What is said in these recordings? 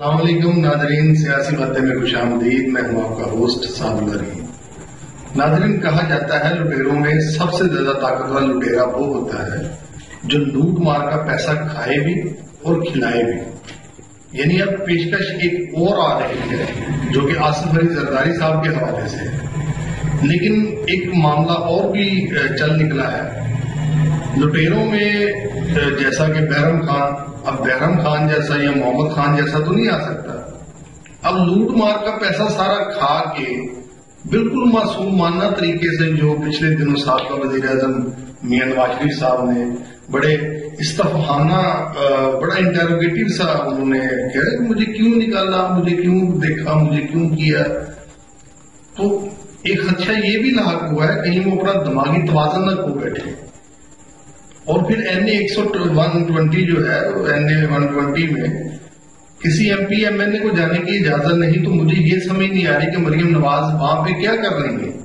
السلام علیکم ناظرین، سیاسی باتیں میں خوش آمدید۔ میں ہوں آپ کا ہوسٹ ساتھ رحیم۔ ناظرین، کہا جاتا ہے لٹیروں میں سب سے زیادہ طاقتور لٹیرا وہ ہوتا ہے جو لوٹ مار کا پیسہ کھائے بھی اور کھلائے بھی۔ یعنی اب پیشکش ایک اور آ رہی ہے جو کہ آصف علی زرداری صاحب کے حوالے سے ہے، لیکن ایک معاملہ اور بھی چل نکلا ہے۔ لٹیروں میں جیسا کہ بحرم خان، اب بحرم خان جیسا یا محمد خان جیسا تو نہیں آ سکتا۔ اب لوٹ مار کا پیسہ سارا کھا کے بالکل معصومانہ طریقے سے جو پچھلے دنوں سابقہ وزیر اعظم میاں نواز شریف صاحب نے بڑے استفہامانہ بڑا انٹروگیٹو سا انہوں نے کہا مجھے کیوں نکالا، مجھے کیوں دیکھا، مجھے کیوں کیا، تو ایک خدشہ یہ بھی لاحق ہوا ہے کہیں وہ اپنا دماغی توازن نہ کھو بیٹھے۔ اور پھر این اے 120 جو ہے، این اے 120 میں کسی M P M N A کو جانے کی اجازت نہیں، تو مجھے یہ سمجھ نہیں آ رہی کہ مریم نواز وہاں پہ کیا کر رہی ہیں۔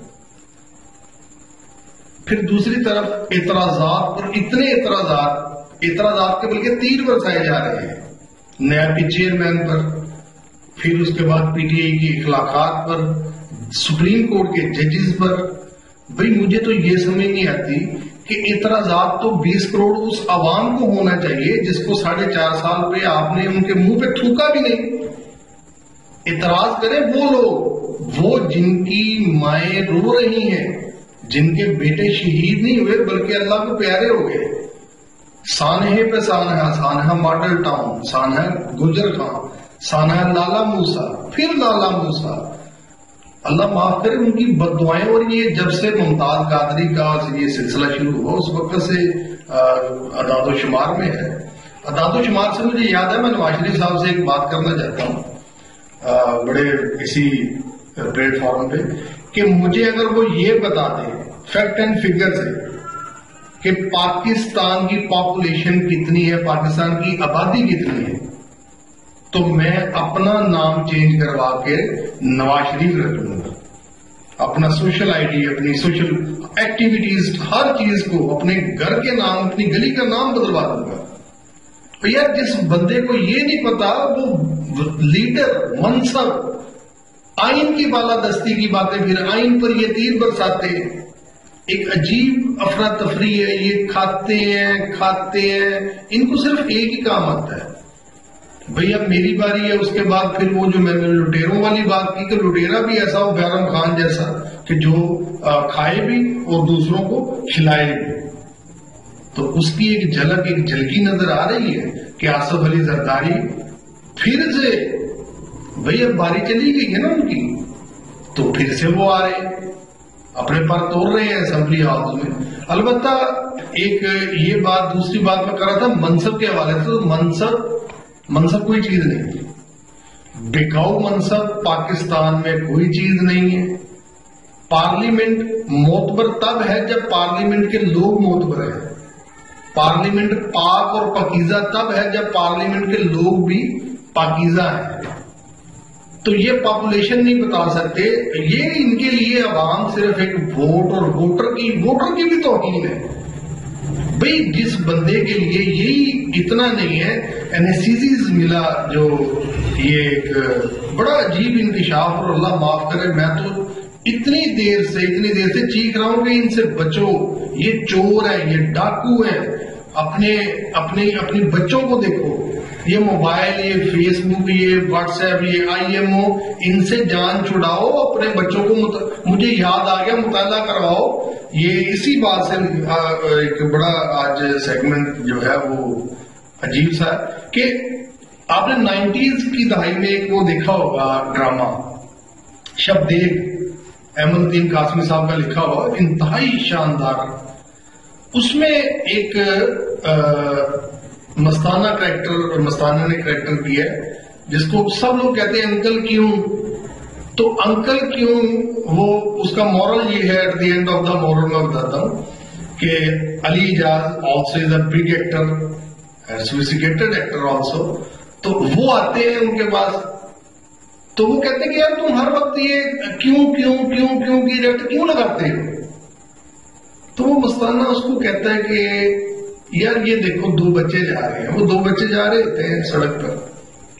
پھر دوسری طرف اعتراضات پر اتنے اعتراضات کے بلکہ تیر برسائے جا رہے ہیں، نیب کے چیئرمین پر، پھر اس کے بعد پی ٹی آئی کی اخلاقات پر، سپریم کورٹ کے ججز پر۔ بھئی مجھے تو یہ سمجھ نہیں آتی کہ اعتراضات تو 20 کروڑ اس عوام کو ہونا چاہیے جس کو 4.5 سال پہ آپ نے ان کے منہ پہ تھوکا بھی نہیں۔ اعتراض کریں وہ لوگ، وہ جن کی مائیں رو رہی ہیں، جن کے بیٹے شہید نہیں ہوئے بلکہ اللہ کو پیارے ہو گئے۔ سانحے پہ سانحہ، سانحہ ماڈل ٹاؤن، سانحہ گجر خان، سانحہ لالا موسیٰ، پھر لالا موسیٰ، اللہ معاف کرے ان کی بد دعائیں۔ اور یہ جب سے ممتاز قادری کا یہ سلسلہ شروع ہوا اس وقت سے اعداد و شمار میں ہے۔ اعداد و شمار سے مجھے یاد ہے، میں نواز شریف صاحب سے ایک بات کرنا چاہتا ہوں بڑے اسی پلیٹ فارم پہ، کہ مجھے اگر وہ یہ بتا دیں فیکٹ اینڈ فگر سے کہ پاکستان کی پاپولیشن کتنی ہے، پاکستان کی آبادی کتنی ہے، تو میں اپنا نام چینج کروا کے نواز شریف رکھ لوں گا۔ اپنا سوشل آئی ڈی، اپنی سوشل ایکٹیویٹیز، ہر چیز کو، اپنے گھر کے نام، اپنی گلی کا نام بدلوا دوں گا۔ تو یار جس بندے کو یہ نہیں پتا، وہ لیڈر، منصب، آئین کی بالادستی کی باتیں پھر آئین پر یہ تیر برساتے ہیں۔ ایک عجیب افراتفری ہے، یہ کھاتے ہیں، ان کو صرف ایک ہی کام آتا ہے، بھئی اب میری باری ہے۔ اس کے بعد پھر وہ جو میں نے لٹیروں والی بات کی کہ لٹیرا بھی ایسا ہو بحرم خان جیسا کہ جو کھائے بھی اور دوسروں کو کھلائے بھی۔ تو اس کی ایک جھلک، ایک جھلکی نظر آ رہی ہے کہ آصف علی زرداری پھر سے، بھئی اب باری چلی گئی ہے نا ان کی، تو پھر سے وہ آ رہے ہیں، اپنے پر توڑ رہے ہیں اسمبلی ہاؤس میں۔ البتہ ایک یہ بات، دوسری بات میں کر رہا تھا منصب کے حوالے سے، تو منصب کوئی چیز نہیں ہے، بکاؤ منصب پاکستان میں کوئی چیز نہیں ہے۔ پارلیمنٹ معتبر تب ہے جب پارلیمنٹ کے لوگ معتبر ہیں۔ پارلیمنٹ پاک اور پاکیزہ تب ہے جب پارلیمنٹ کے لوگ بھی پاکیزہ ہیں۔ تو یہ پاپولیشن نہیں بتا سکتے، یہ ان کے لیے عوام صرف ایک ووٹ اور ووٹر کی بھی توہین ہے۔ بھئی جس بندے کے لیے یہی اتنا نہیں ہے، اینیسیزیز ملا، جو یہ ایک بڑا عجیب انکشاف، اور اللہ معاف کرے میں تو اتنی دیر سے چیخ رہا ہوں کہ ان سے بچو، یہ چور ہے، یہ ڈاکو ہے۔ اپنی بچوں کو دیکھو، یہ موبائل، یہ فیس بک، یہ واٹس ایپ، یہ آئی ایم او، ان سے جان چھڑاؤ، اپنے بچوں کو مجھے یاد آ گیا مطالعہ کرواؤ۔ یہ اسی بات سے ایک بڑا آج سیگمنٹ جو ہے وہ عجیب سا ہے کہ آپ نے 90s کی دہائی میں ایک وہ دیکھا ہوگا ڈرامہ شب دیکھ، احمد الدین قاسمی صاحب کا لکھا ہوا، انتہائی شاندار۔ اس میں ایک مستانہ نے کریکٹر کیا ہے جس کو سب لوگ کہتے ہیں انکل کیوں، تو انکل کیوں، وہ اس کا مورل یہ ہے، at the end of the moral میں بتاتا ہوں کہ Ali Ejaz also is a big actor, sophisticated actor also, تو وہ آتے ہیں ان کے پاس، تو وہ کہتے ہیں کہ یار تم ہر وقت یہ کیوں کی ریٹ کیوں لگاتے ہو؟ تو وہ مستانہ اس کو کہتا ہے کہ یار یہ دیکھو 2 بچے جا رہے ہیں، وہ 2 بچے جا رہے ہوتے ہیں سڑک پر،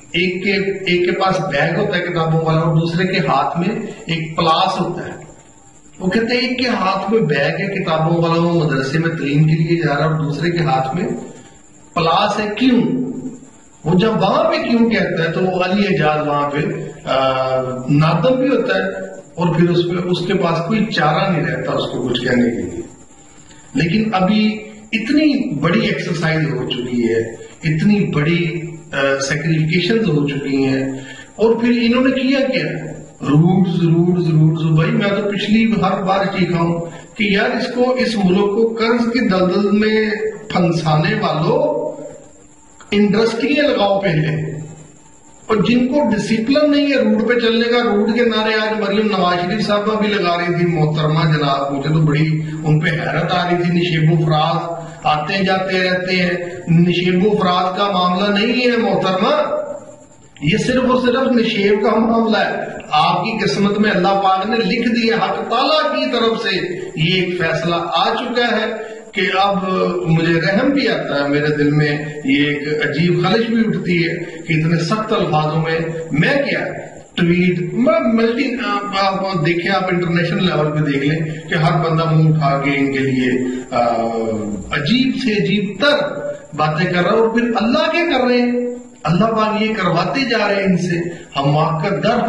ایک کے پاس بیگ ہوتا ہے کتابوں والا اور دوسرے کے ہاتھ میں ایک پلاس ہوتا ہے. وہ کہتے ہیں ایک کے ہاتھ میں بیگ ہے کتابوں والا، وہ مدرسے میں تعلیم کے لیے جا رہا ہے، اور دوسرے کے ہاتھ میں پلاس ہے. کیوں؟ وہ جب وہاں پہ کیوں کہتا ہے تو وہ علی اعجاز وہاں پہ نادم بھی ہوتا ہے، اور پھر اس کے پاس کوئی چارہ نہیں رہتا اس کو کچھ کہنے کے لیے. لیکن ابھی اتنی بڑی ایکسرسائز ہو چکی ہے، اتنی بڑی سیکریفیکیشنز ہو چکی ہیں، اور پھر انہوں نے کیا کیا؟ روڈز. بھائی میں تو پچھلی ہر بار سیکھا ہوں کہ یار اس ملک کو قرض کی دلدل میں پھنسانے والوں انڈسٹریاں لگاؤ پہلے، اور جن کو ڈسپلن نہیں ہے روڈ پہ چلنے کا. روڈ کے نعرے آج مریم نواز شریف صاحبہ بھی لگا رہی تھی. محترمہ جناب، مجھے تو بڑی ان پہ حیرت آ رہی تھی. نشیب و فراز آتے جاتے رہتے ہیں. نشیب و فراز کا معاملہ نہیں ہے محترمہ، یہ صرف اور صرف نشیب کا معاملہ ہے. آپ کی قسمت میں اللہ پاک نے لکھ دیا، حق تعالیٰ کی طرف سے یہ ایک فیصلہ آ چکا ہے کہ اب مجھے رحم بھی آتا ہے، میرے دل میں یہ ایک عجیب خلش بھی اٹھتی ہے کہ اتنے سخت الفاظوں میں کیا ٹویٹ آپ دیکھیں، آپ انٹرنیشنل لیول پہ دیکھ لیں کہ ہر بندہ منہ اٹھا کے ان کے لیے عجیب سے عجیب تر باتیں کر رہا ہے. اور پھر اللہ کیا کر رہے ہیں؟ اللہ پاک یہ کرواتے جا رہے ہیں ان سے حماقت در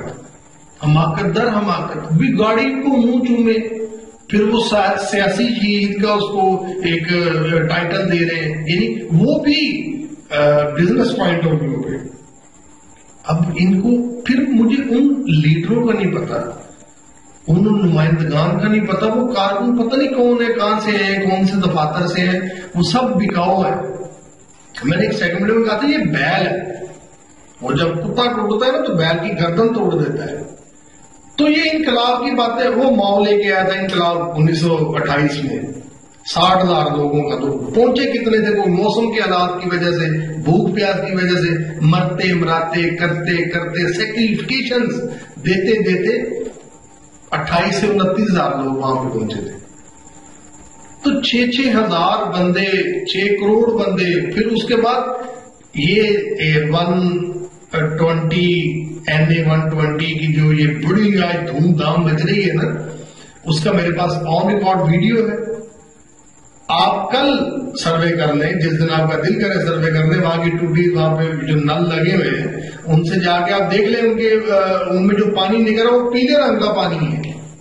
حماقت. بھی گاڑی کو منہ چومے، پھر وہ سیاسی شہید کا اس کو ایک ٹائٹل دے رہے ہیں، یعنی وہ بھی بزنس پوائنٹ آف ویو پہ. اب ان کو پھر مجھے ان لیڈروں کا نہیں پتا، ان نمائندگان کا نہیں پتا، وہ کارکن پتہ نہیں کون ہے، کہاں سے ہیں، کون سے دفاتر سے ہیں، وہ سب بکاؤ ہے. میں نے ایک سیگمنٹ میں کہا تھا یہ بیل ہے، وہ جب کتا ٹوٹتا ہے نا تو بیل کی گردن توڑ دیتا ہے. تو یہ انقلاب کی باتیں، وہ ماؤ لے کے آیا تھا انقلاب 1928 میں 60,000 لوگوں کا، تو پہنچے کتنے تھے؟ وہ موسم کے حالات کی وجہ سے، بھوک پیاس کی وجہ سے مرتے مراتے کرتے سیکریفیکیشنز دیتے 28 سے 29,000 لوگ وہاں پہ پہنچے تھے. تو 6,000 بندے، 6 کروڑ بندے. پھر اس کے بعد یہ 120 کی جو یہ بڑی آج دھوم دھام بج رہی ہے نا، اس کا میرے پاس آن ریکارڈ ویڈیو ہے. آپ کل سروے کر لیں، جس دن آپ کا دل کرے سروے کر لیں. وہاں کی ٹوٹی، وہاں پہ جو نل لگے ہوئے ہیں ان سے جا کے آپ دیکھ لیں، ان میں جو پانی نکل رہا ہے وہ پیلے رنگ کا پانی ہے،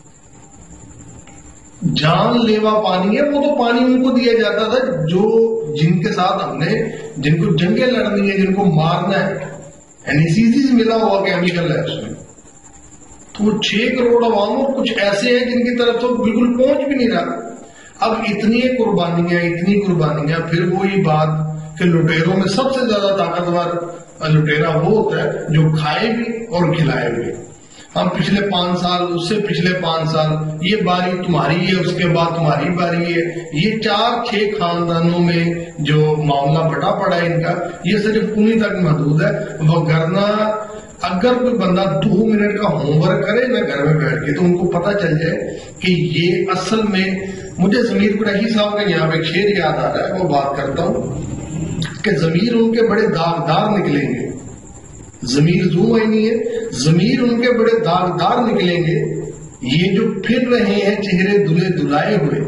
جان لیوا پانی ہے. وہ تو پانی ان کو دیا جاتا تھا جن کے ساتھ ہم نے، جن کو جنگیں لڑنی ہے، جن کو مارنا ہے، اینیسیزیز ملا ہوا کیمیکل ہے اس میں. تو وہ 6 کروڑ عوام اور کچھ ایسے ہیں جن کی طرف تو بالکل پہنچ بھی نہیں رہا. اب اتنی قربانیاں، پھر وہی بات کہ لٹیروں میں سب سے زیادہ طاقتور لٹیرا وہ ہوتا ہے جو کھائے بھی اور کھلائے بھی. ہم پچھلے 5 سال، اس سے پچھلے 5 سال، یہ باری تمہاری ہے، اس کے بعد تمہاری باری ہے. یہ 4-6 خاندانوں میں جو معاملہ بٹا پڑا ہے ان کا، یہ صرف انہی تک محدود ہے. وگرنہ اگر کوئی بندہ 2 منٹ کا ہوم ورک کرے نا گھر میں بیٹھ کے، تو ان کو پتا چل جائے کہ یہ اصل میں، مجھے ضمیر قریشی صاحب کا یہاں پہ ایک شعر یاد آ رہا ہے، وہ بات کرتا ہوں کہ ضمیر ان کے بڑے داغدار نکلیں گے. ضمیر زوم آئی نہیں ہے، ضمیر ان کے بڑے داغدار نکلیں گے. یہ جو پھر رہے ہیں چہرے دلے دلائے ہوئے،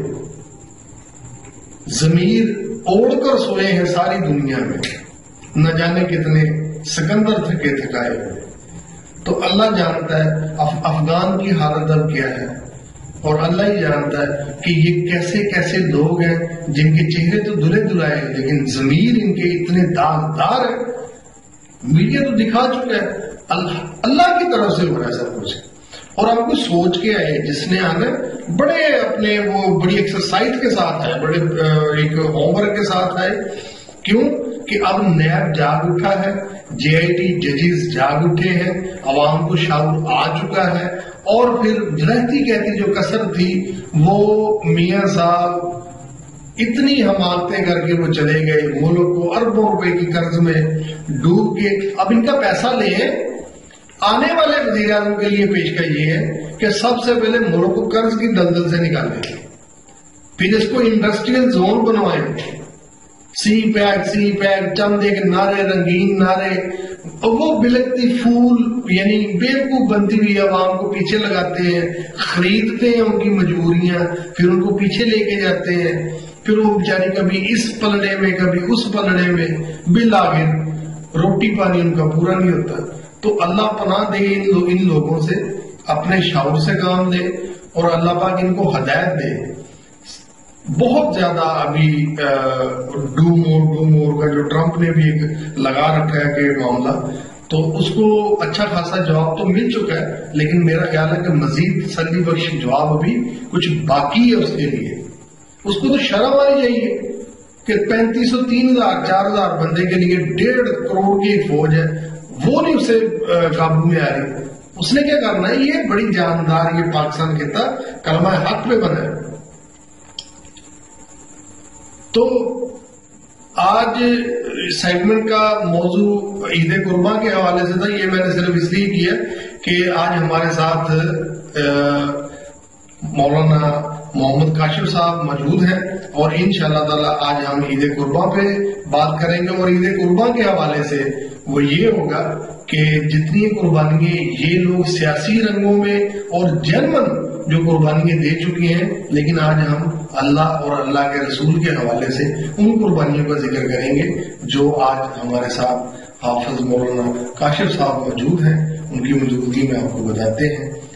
ضمیر اوڑھ کر سوئے ہیں ساری دنیا میں، نہ جانے کتنے سکندر تھکے تھکائے ہوئے. تو اللہ جانتا ہے افغان کی حالت اب کیا ہے، اور اللہ ہی جانتا ہے کہ یہ کیسے کیسے لوگ ہیں جن کے چہرے تو دلے دلائے ہیں لیکن ضمیر ان کے اتنے داغدار ہیں. میڈیا تو دکھا چکا ہے، اللہ کی طرف سے ہو رہا ہے سب کچھ. اور آپ کو سوچ کے آئے، جس نے آنا بڑے اپنے وہ بڑی ایکسرسائز کے ساتھ آئے، بڑے ایک ہوم ورک کے ساتھ آئے. کیوں کہ اب نیب جاگ اٹھا ہے، JIT ججز جاگ اٹھے ہیں، عوام کو شعور آ چکا ہے. اور پھر رہتی کہتی جو کسر تھی، وہ میاں صاحب اتنی حماقتیں کر کے وہ چلے گئے، ملک کو اربوں روپے کی قرض میں ڈوب کے. اب ان کا پیسہ لیں، آنے والے وزیر اعظم کے لیے پیشکش یہ ہے کہ سب سے پہلے ملک کو قرض کی دلدل سے نکالیں، پھر اس کو انڈسٹریل زون بنوائیں. سی پیک چند ایک نعرے، رنگین نعرے، وہ بلکتی پھول یعنی بیوقوف بنتی ہوئی عوام کو پیچھے لگاتے ہیں، خریدتے ہیں ان کی مجبوریاں، پھر ان کو پیچھے لے کے جاتے ہیں، پھر وہ بیچاری کبھی اس پلڑے میں کبھی اس پلڑے میں، بالآخر روٹی پانی ان کا پورا نہیں ہوتا۔ تو اللہ پناہ دے ان لوگوں سے، اپنے شعور سے کام لے اور اللہ پاک ان کو ہدایت دے۔ بہت زیادہ ابھی ڈو مور کا جو ٹرمپ نے بھی ایک لگا رکھا ہے کہ معاملہ، تو اس کو اچھا خاصا جواب تو مل چکا ہے، لیکن میرا خیال ہے کہ مزید تسلی بخش جواب ابھی کچھ باقی ہے اس کے لیے۔ اس کو تو شرم آنی چاہیے کہ 3500 3000 4000 بندے کے لیے 1.5 کروڑ کی فوج ہے، وہ نہیں اسے قابو میں آ رہی۔ اس نے کیا کرنا ہے؟ یہ بڑی جاندار، یہ پاکستان کہتا کلمہ حق پہ بنا ہے۔ تو آج سیگمنٹ کا موضوع عید قرباں کے حوالے سے تھا، یہ میں نے صرف اس لیے کیا کہ آج ہمارے ساتھ مولانا محمد کاشف صاحب موجود ہیں، اور انشاءاللہ تعالی آج ہم عید قرباں پہ بات کریں گے۔ اور عید قرباں کے حوالے سے وہ یہ ہوگا کہ جتنی قربانیاں یہ لوگ سیاسی رنگوں میں اور جنمن جو قربانیاں دے چکی ہیں، لیکن آج ہم اللہ اور اللہ کے رسول کے حوالے سے ان قربانیوں کا ذکر کریں گے جو آج ہمارے ساتھ حافظ مولانا کاشف صاحب موجود ہیں۔ ان کی موجودگی میں آپ کو بتاتے ہیں۔